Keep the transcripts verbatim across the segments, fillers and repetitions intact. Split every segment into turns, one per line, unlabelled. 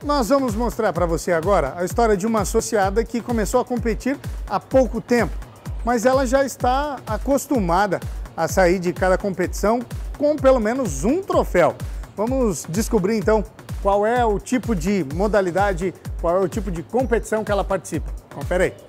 Nós vamos mostrar para você agora a história de uma associada que começou a competir há pouco tempo, mas ela já está acostumada a sair de cada competição com pelo menos um troféu. Vamos descobrir então qual é o tipo de modalidade, qual é o tipo de competição que ela participa. Confere aí.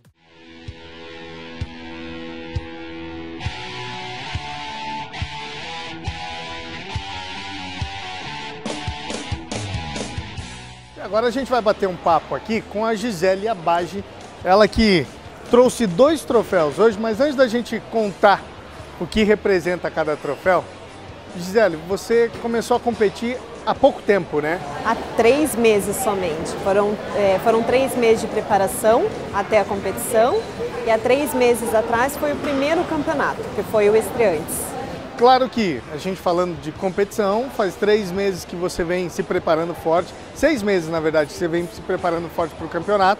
Agora a gente vai bater um papo aqui com a Gisele Abage, ela que trouxe dois troféus hoje, mas antes da gente contar o que representa cada troféu, Gisele, você começou a competir há pouco tempo, né?
Há três meses somente. Foram, é, foram três meses de preparação até a competição e há três meses atrás foi o primeiro campeonato, que foi o Estreantes.
Claro que a gente falando de competição, faz três meses que você vem se preparando forte, seis meses na verdade que você vem se preparando forte para o campeonato,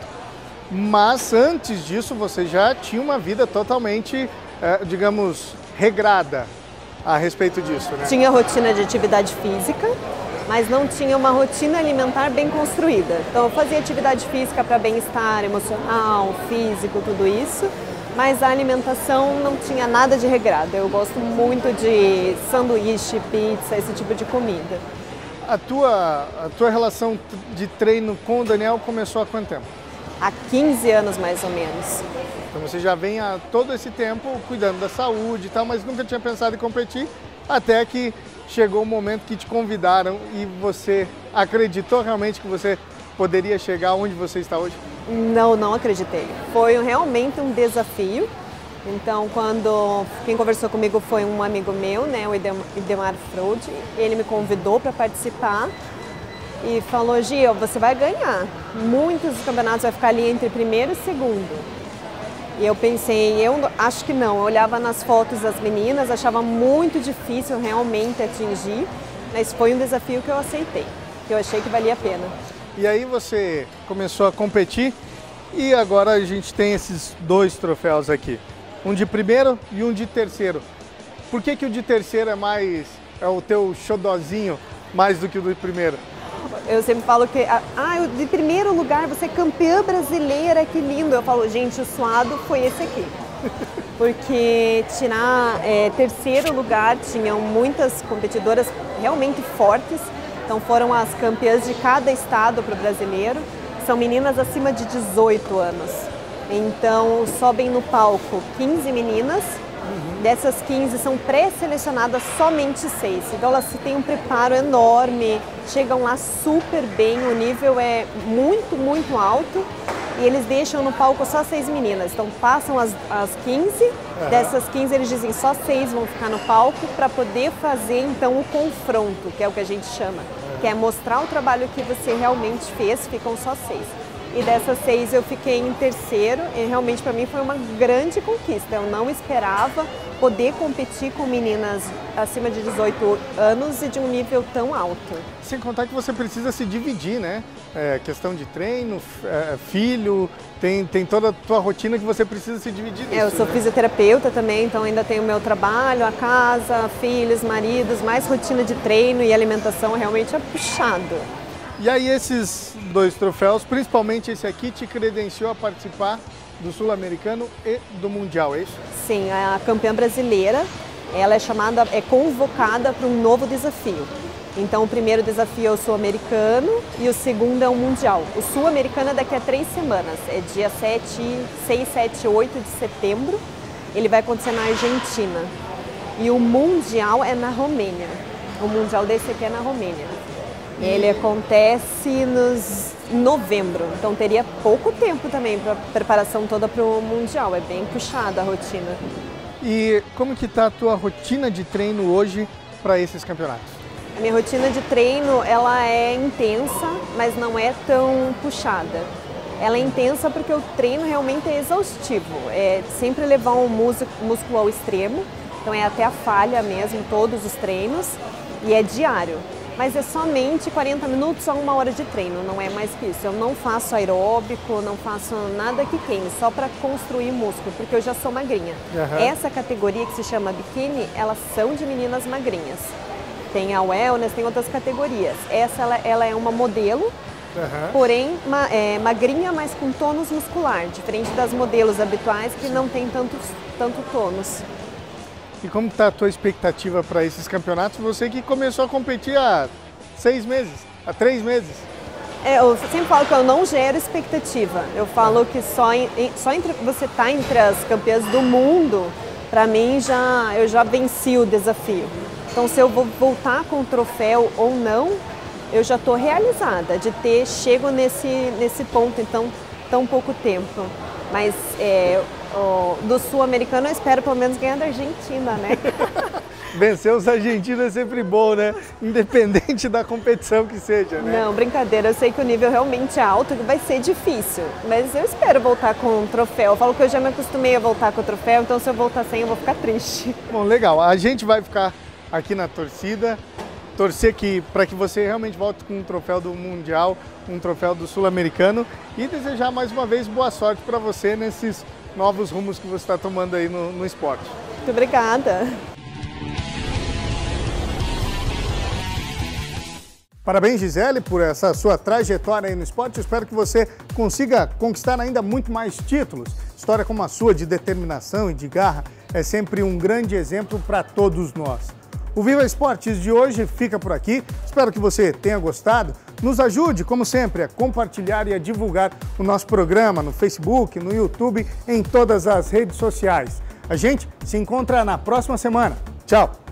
mas antes disso você já tinha uma vida totalmente, é, digamos, regrada a respeito disso, né?
Tinha rotina de atividade física, mas não tinha uma rotina alimentar bem construída. Então eu fazia atividade física para bem-estar emocional, físico, tudo isso. Mas a alimentação não tinha nada de regrado. Eu gosto muito de sanduíche, pizza, esse tipo de comida.
A tua, a tua relação de treino com o Daniel começou há quanto tempo?
Há quinze anos, mais ou menos.
Então você já vem há todo esse tempo cuidando da saúde e tal, mas nunca tinha pensado em competir, até que chegou o momento que te convidaram e você acreditou realmente que você poderia chegar onde você está hoje?
Não, não acreditei. Foi realmente um desafio. Então, quando quem conversou comigo foi um amigo meu, né, o Idemar Freud. Ele me convidou para participar e falou: Gio, você vai ganhar. Muitos campeonatos vai ficar ali entre primeiro e segundo. E eu pensei, eu acho que não. Eu olhava nas fotos das meninas, achava muito difícil realmente atingir, mas foi um desafio que eu aceitei, que eu achei que valia a pena.
E aí você começou a competir e agora a gente tem esses dois troféus aqui. Um de primeiro e um de terceiro. Por que que o de terceiro é mais, é o teu xodozinho mais do que o do primeiro?
Eu sempre falo que, ah, de primeiro lugar você é campeã brasileira, que lindo. Eu falo, gente, o suado foi esse aqui. Porque tirar é, terceiro lugar, tinham muitas competidoras realmente fortes. Então foram as campeãs de cada estado para o brasileiro, são meninas acima de dezoito anos. Então sobem no palco quinze meninas, uhum. Dessas quinze são pré-selecionadas somente seis. Então elas têm um preparo enorme, chegam lá super bem, o nível é muito, muito alto. E eles deixam no palco só seis meninas, então passam as, as quinze, uhum. Dessas quinze eles dizem só seis vão ficar no palco para poder fazer então o confronto, que é o que a gente chama, uhum. Que é mostrar o trabalho que você realmente fez, ficam só seis. E dessas seis eu fiquei em terceiro e realmente para mim foi uma grande conquista, eu não esperava poder competir com meninas acima de dezoito anos e de um nível tão alto.
Sem contar que você precisa se dividir, né? É, questão de treino, é, filho, tem, tem toda a tua rotina que você precisa se dividir.
É, eu sou
né?
fisioterapeuta também, então ainda tenho o meu trabalho, a casa, filhos, maridos, mais rotina de treino e alimentação realmente é puxado.
E aí esses dois troféus, principalmente esse aqui, te credenciou a participar do Sul-Americano e do Mundial, é isso?
Sim, a campeã brasileira, ela é chamada, é convocada para um novo desafio. Então o primeiro desafio é o Sul-Americano e o segundo é o Mundial. O Sul-Americano é daqui a três semanas, é dia sete, seis, sete, oito de setembro. Ele vai acontecer na Argentina. E o Mundial é na Romênia. O Mundial desse aqui é na Romênia. Ele acontece nos em novembro, então teria pouco tempo também para preparação toda para o Mundial, é bem puxada a rotina.
E como que está a tua rotina de treino hoje para esses campeonatos?
A minha rotina de treino, ela é intensa, mas não é tão puxada. Ela é intensa porque o treino realmente é exaustivo, é sempre levar um músculo ao extremo, então é até a falha mesmo, todos os treinos, e é diário. Mas é somente quarenta minutos a uma hora de treino, não é mais que isso. Eu não faço aeróbico, não faço nada que queime, só para construir músculo, porque eu já sou magrinha. Uhum. Essa categoria que se chama biquíni, elas são de meninas magrinhas. Tem a wellness, tem outras categorias. Essa ela, ela é uma modelo, uhum. porém ma, é, magrinha, mas com tônus muscular, diferente das modelos habituais que não tem tanto, tanto tônus.
E como está a tua expectativa para esses campeonatos? Você que começou a competir há seis meses, há três meses.
É, eu sempre falo que eu não gero expectativa. Eu falo que só, em, só entre, você está entre as campeãs do mundo, para mim já, eu já venci o desafio. Então se eu vou voltar com o troféu ou não, eu já estou realizada de ter chego nesse, nesse ponto em tão, tão pouco tempo. Mas é, o, do sul-americano eu espero pelo menos ganhar da Argentina, né?
Vencer os argentinos é sempre bom, né? Independente da competição que seja, né?
Não, brincadeira. Eu sei que o nível realmente é alto, que vai ser difícil. Mas eu espero voltar com o troféu. Eu falo que eu já me acostumei a voltar com o troféu, então se eu voltar sem eu vou ficar triste.
Bom, legal. A gente vai ficar aqui na torcida, torcer que, para que você realmente volte com um troféu do Mundial, um troféu do Sul-Americano e desejar mais uma vez boa sorte para você nesses novos rumos que você está tomando aí no, no esporte.
Muito obrigada.
Parabéns, Gisele, por essa sua trajetória aí no esporte. Eu espero que você consiga conquistar ainda muito mais títulos. História como a sua, de determinação e de garra, é sempre um grande exemplo para todos nós. O Viva Esportes de hoje fica por aqui. Espero que você tenha gostado. Nos ajude, como sempre, a compartilhar e a divulgar o nosso programa no Facebook, no YouTube, em todas as redes sociais. A gente se encontra na próxima semana. Tchau!